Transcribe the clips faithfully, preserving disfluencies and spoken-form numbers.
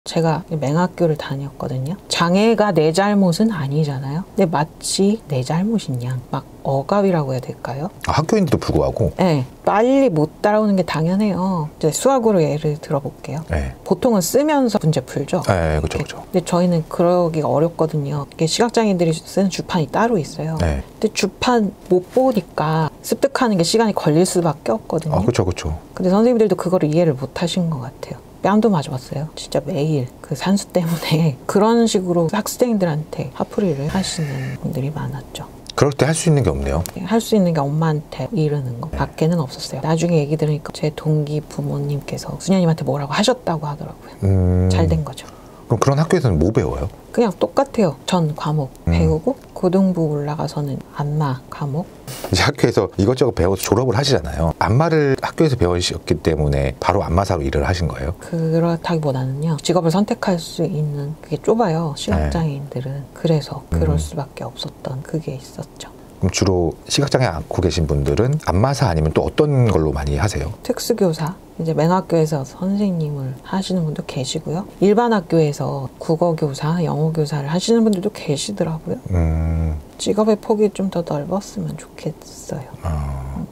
제가 맹학교를 다녔거든요. 장애가 내 잘못은 아니잖아요. 근데 마치 내 잘못인 양 막 억압이라고 해야 될까요? 아, 학교인데도 불구하고? 네. 빨리 못 따라오는 게 당연해요. 이제 수학으로 예를 들어볼게요. 네. 보통은 쓰면서 문제 풀죠. 네, 그렇죠, 그렇죠. 근데 저희는 그러기가 어렵거든요. 이게 시각장애인들이 쓰는 주판이 따로 있어요. 네. 근데 주판 못 보니까 습득하는 게 시간이 걸릴 수밖에 없거든요. 아, 그렇죠, 그렇죠. 근데 선생님들도 그거를 이해를 못 하신 것 같아요. 뺨도 맞아봤어요. 진짜 매일 그 산수 때문에 그런 식으로 학생들한테 화풀이를 하시는 분들이 많았죠. 그럴 때 할 수 있는 게 없네요. 할 수 있는 게 엄마한테 이르는 거 밖에는 없었어요. 나중에 얘기 들으니까 제 동기 부모님께서 수녀님한테 뭐라고 하셨다고 하더라고요. 음... 잘 된 거죠. 그럼 그런 학교에서는 뭐 배워요? 그냥 똑같아요. 전 과목 음. 배우고 고등부 올라가서는 안마 과목. 이제 학교에서 이것저것 배워서 졸업을 하시잖아요. 안마를 학교에서 배우셨기 때문에 바로 안마사로 일을 하신 거예요? 그렇다기보다는요. 직업을 선택할 수 있는 그게 좁아요. 시각장애인들은. 네. 그래서 그럴 음. 수밖에 없었던 그게 있었죠. 그럼 주로 시각장애 앓고 계신 분들은 안마사 아니면 또 어떤 걸로 많이 하세요? 특수교사, 이제 맹학교에서 선생님을 하시는 분도 계시고요. 일반 학교에서 국어교사, 영어교사를 하시는 분들도 계시더라고요. 음... 직업의 폭이 좀 더 넓었으면 좋겠어요. 어...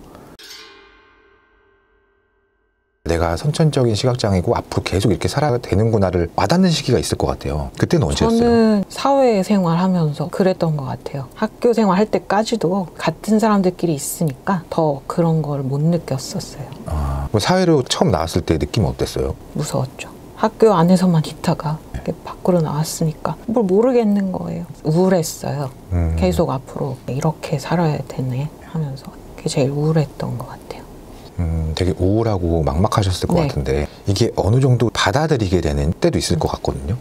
내가 선천적인 시각장애고 앞으로 계속 이렇게 살아야 되는구나를 와닿는 시기가 있을 것 같아요. 그때는 언제였어요? 저는 사회생활 하면서 그랬던 것 같아요. 학교 생활할 때까지도 같은 사람들끼리 있으니까 더 그런 걸 못 느꼈었어요. 아, 사회로 처음 나왔을 때 느낌은 어땠어요? 무서웠죠. 학교 안에서만 있다가 이렇게 밖으로 나왔으니까 뭘 모르겠는 거예요. 우울했어요. 음. 계속 앞으로 이렇게 살아야 되네 하면서 그게 제일 우울했던 것 같아요. 음, 되게 우울하고 막막하셨을 것 네. 같은데 이게 어느 정도 받아들이게 되는 때도 있을 음. 것 같거든요.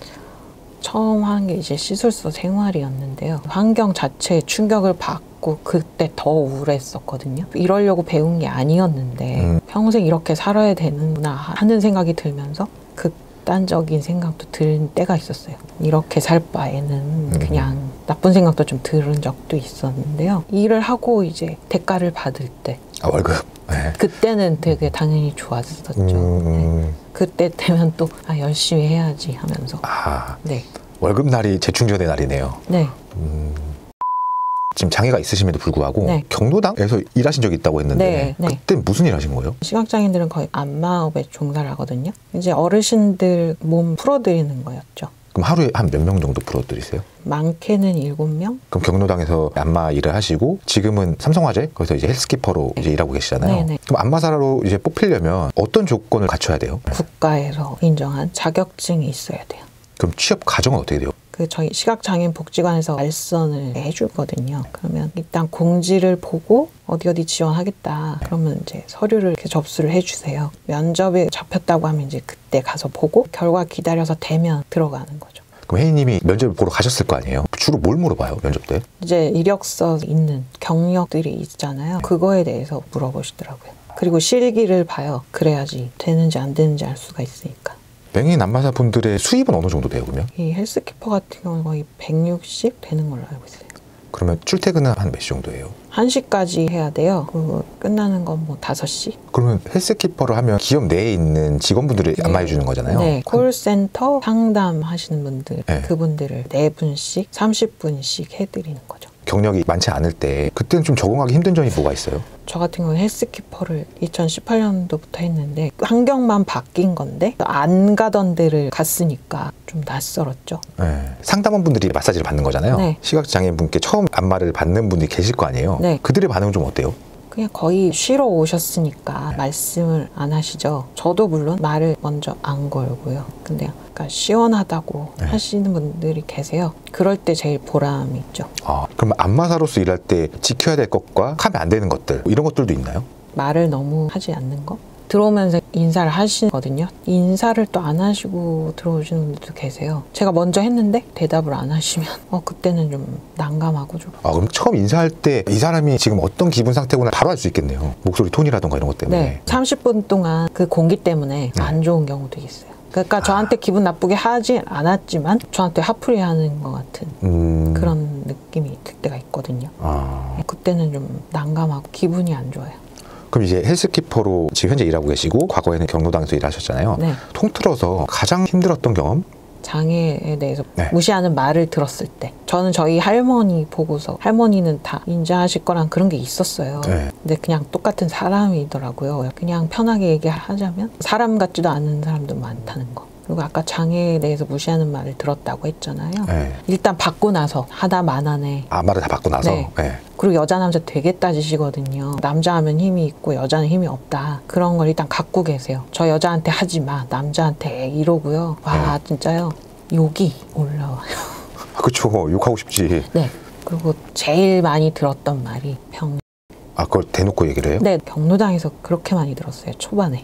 처음 한 게 이제 시술소 생활이었는데요. 환경 자체에 충격을 받고 그때 더 우울했었거든요. 이러려고 배운 게 아니었는데 음. 평생 이렇게 살아야 되는구나 하는 생각이 들면서 극단적인 생각도 든 때가 있었어요. 이렇게 살 바에는 음. 그냥 나쁜 생각도 좀 들은 적도 있었는데요. 일을 하고 이제 대가를 받을 때 아, 월급? 네. 그때는 되게 당연히 좋았었죠. 음... 네. 그때 되면 또 아, 열심히 해야지 하면서. 아, 네. 월급날이 재충전의 날이네요. 네. 음... 지금 장애가 있으심에도 불구하고 네. 경로당에서 일하신 적이 있다고 했는데 네. 그때 네. 무슨 일 하신 거예요? 시각장애인들은 거의 안마업에 종사를 하거든요. 이제 어르신들 몸 풀어드리는 거였죠. 그럼 하루에 한 몇 명 정도 풀어드리세요? 많게는 일곱 명? 그럼 경로당에서 안마 일을 하시고 지금은 삼성화재 거기서 이제 헬스키퍼로 네. 이제 일하고 계시잖아요. 네네. 그럼 안마사로 이제 뽑히려면 어떤 조건을 갖춰야 돼요? 국가에서 인정한 자격증이 있어야 돼요. 그럼 취업 과정은 어떻게 돼요? 그 저희 시각장애인 복지관에서 알선을 해주거든요. 그러면 일단 공지를 보고 어디 어디 지원하겠다. 그러면 이제 서류를 이렇게 접수를 해주세요. 면접에 잡혔다고 하면 이제 그때 가서 보고 결과 기다려서 되면 들어가는 거죠. 그럼 혜인님이 면접을 보러 가셨을 거 아니에요? 주로 뭘 물어봐요, 면접 때? 이제 이력서 있는 경력들이 있잖아요. 그거에 대해서 물어보시더라고요. 그리고 실기를 봐요. 그래야지 되는지 안 되는지 알 수가 있으니까. 맹인 안마사 분들의 수입은 어느 정도 돼요, 그러면? 이 헬스키퍼 같은 경우는 거의 백육십 되는 걸로 알고 있어요. 그러면 출퇴근은 한 몇 시 정도예요? 한 시까지 해야 돼요. 그 끝나는 건 뭐 다섯 시? 그러면 헬스키퍼를 하면 기업 내에 있는 직원분들이 네. 안마해 주는 거잖아요? 네. 콜센터 상담하시는 분들, 네. 그분들을 네 분씩, 삼십 분씩 해드리는 거죠. 경력이 많지 않을 때 그때는 좀 적응하기 힘든 점이 뭐가 있어요? 저 같은 경우는 헬스키퍼를 이천십팔 년도부터 했는데 환경만 바뀐 건데 안 가던 데를 갔으니까 좀 낯설었죠. 네. 상담원분들이 마사지를 받는 거잖아요. 네. 시각장애인분께 처음 안마를 받는 분들이 계실 거 아니에요. 네. 그들의 반응은 좀 어때요? 그냥 거의 쉬러 오셨으니까 네. 말씀을 안 하시죠. 저도 물론 말을 먼저 안 걸고요. 근데 약간 시원하다고 네. 하시는 분들이 계세요. 그럴 때 제일 보람이 있죠. 아, 그럼 안마사로서 일할 때 지켜야 될 것과 하면 안 되는 것들 이런 것들도 있나요? 말을 너무 하지 않는 거? 들어오면서 인사를 하시거든요. 인사를 또 안 하시고 들어오시는 분들도 계세요. 제가 먼저 했는데 대답을 안 하시면 어 그때는 좀 난감하고 좀. 아, 그럼 처음 인사할 때 이 사람이 지금 어떤 기분 상태구나 바로 알 수 있겠네요. 목소리 톤이라던가 이런 것 때문에. 네. 삼십 분 동안 그 공기 때문에 네. 안 좋은 경우도 있어요. 그러니까 아. 저한테 기분 나쁘게 하지 않았지만 저한테 화풀이 하는 것 같은 음. 그런 느낌이 들 때가 있거든요. 아. 그때는 좀 난감하고 기분이 안 좋아요. 그럼 이제 헬스키퍼로 지금 현재 일하고 계시고 과거에는 경로당에서 일하셨잖아요. 네. 통틀어서 가장 힘들었던 경험? 장애에 대해서 네. 무시하는 말을 들었을 때 저는 저희 할머니 보고서 할머니는 다 인정하실 거란 그런 게 있었어요. 네. 근데 그냥 똑같은 사람이더라고요. 그냥 편하게 얘기하자면 사람 같지도 않은 사람도 많다는 거. 그리고 아까 장애에 대해서 무시하는 말을 들었다고 했잖아요. 네. 일단 받고 나서 하다 만하네. 아, 말을 다 받고 나서? 네. 네. 그리고 여자 남자 되게 따지시거든요. 남자 하면 힘이 있고 여자는 힘이 없다. 그런 걸 일단 갖고 계세요. 저 여자한테 하지 마. 남자한테 해. 이러고요. 와 네. 진짜요. 욕이 올라와요. 아, 그쵸. 욕하고 싶지. 네. 그리고 제일 많이 들었던 말이 평. 아, 그걸 대놓고 얘기를 해요? 네. 경로당에서 그렇게 많이 들었어요. 초반에.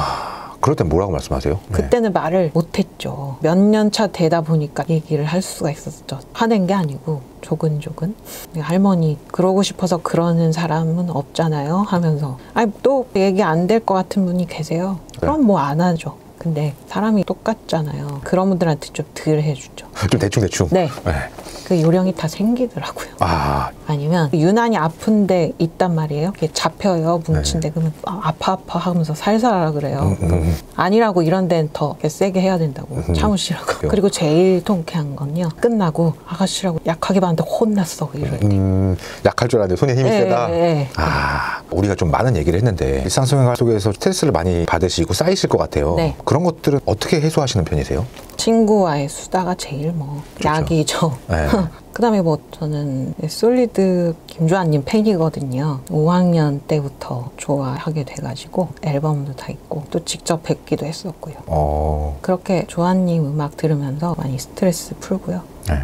아, 그럴 땐 뭐라고 말씀하세요? 네. 그때는 말을 못했죠. 몇 년 차 되다 보니까 얘기를 할 수가 있었죠. 화낸 게 아니고 조근조근. 할머니 그러고 싶어서 그러는 사람은 없잖아요 하면서 아니 또 얘기 안 될 것 같은 분이 계세요. 그럼 뭐 안 하죠. 근데 사람이 똑같잖아요. 그런 분들한테 좀 덜 해주죠. 좀 대충대충? 네. 네. 그 요령이 다 생기더라고요. 아. 아니면 유난히 아픈데 있단 말이에요. 이게 잡혀요. 뭉친데 네. 그러면 아, 아파 아파 하면서 살살 하라 그래요. 음, 음. 아니라고 이런 데는 더 세게 해야 된다고. 음. 참으시라고. 그리고 제일 통쾌한 건요. 끝나고 아가씨라고 약하게 봤는데 혼났어. 이럴 때. 음, 약할 줄 알았는데 손에 힘이 네, 세다. 네. 아, 우리가 좀 많은 얘기를 했는데 일상생활 속에서 스트레스를 많이 받으시고 쌓이실 것 같아요. 네. 그런 것들은 어떻게 해소하시는 편이세요? 친구와의 수다가 제일 뭐 그렇죠. 약이죠. 네. 그다음에 뭐 저는 솔리드 김주환님 팬이거든요. 오 학년 때부터 좋아하게 돼가지고 앨범도 다 있고 또 직접 뵙기도 했었고요. 어... 그렇게 조한님 음악 들으면서 많이 스트레스 풀고요. 네.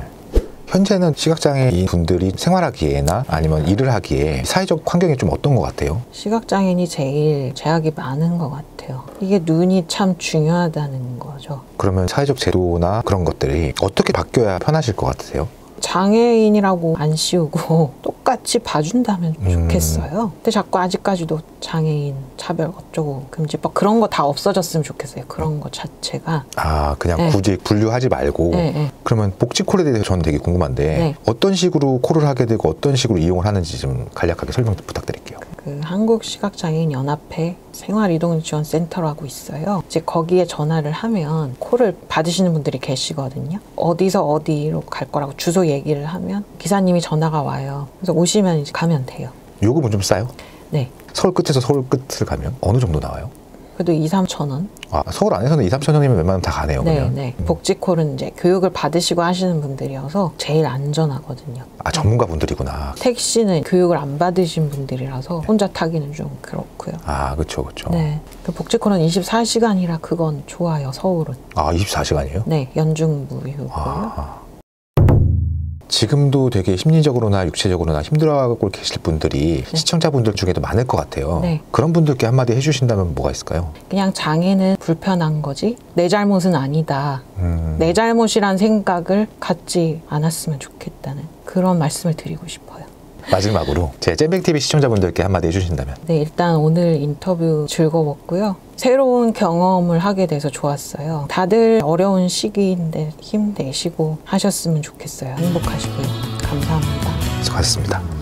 현재는 시각장애인 분들이 생활하기에나 아니면 일을 하기에 사회적 환경이 좀 어떤 것 같아요? 시각장애인이 제일 제약이 많은 것 같아요. 이게 눈이 참 중요하다는 거죠. 그러면 사회적 제도나 그런 것들이 어떻게 바뀌어야 편하실 것 같으세요? 장애인이라고 안 씌우고 똑같이 봐준다면 좋겠어요. 음. 근데 자꾸 아직까지도 장애인 차별 어쩌고 금지법 그런 거 다 없어졌으면 좋겠어요. 그런 거 자체가. 아 그냥 네. 굳이 분류하지 말고. 네, 네. 그러면 복지콜에 대해서 저는 되게 궁금한데 네. 어떤 식으로 콜을 하게 되고 어떤 식으로 이용을 하는지 좀 간략하게 설명 부탁드릴게요. 그 한국시각장애인연합회 생활이동지원센터라고 있어요. 이제 거기에 전화를 하면 콜을 받으시는 분들이 계시거든요. 어디서 어디로 갈 거라고 주소 얘기를 하면 기사님이 전화가 와요. 그래서 오시면 이제 가면 돼요. 요금은 좀 싸요? 네. 서울 끝에서 서울 끝을 가면 어느 정도 나와요? 그래도 이, 삼천 원. 아, 서울 안에서는 이, 삼천 원이면 웬만하면 다 가네요. 네, 그러면. 네. 음. 복지콜은 이제 교육을 받으시고 하시는 분들이어서 제일 안전하거든요. 아, 전문가 분들이구나. 택시는 교육을 안 받으신 분들이라서 혼자 타기는 좀 그렇고요. 아, 그렇죠, 그렇죠. 네. 그 복지콜은 이십사 시간이라 그건 좋아요, 서울은. 아, 이십사 시간이에요? 네, 연중무휴고요. 아. 지금도 되게 심리적으로나 육체적으로나 힘들어하고 계실 분들이 네. 시청자분들 중에도 많을 것 같아요. 네. 그런 분들께 한마디 해주신다면 뭐가 있을까요? 그냥 장애는 불편한 거지 내 잘못은 아니다. 음. 내 잘못이란 생각을 갖지 않았으면 좋겠다는 그런 말씀을 드리고 싶어요. 마지막으로 제 잼백티비 시청자분들께 한마디 해주신다면? 네, 일단 오늘 인터뷰 즐거웠고요. 새로운 경험을 하게 돼서 좋았어요. 다들 어려운 시기인데 힘내시고 하셨으면 좋겠어요. 행복하시고요. 감사합니다. 수고하셨습니다.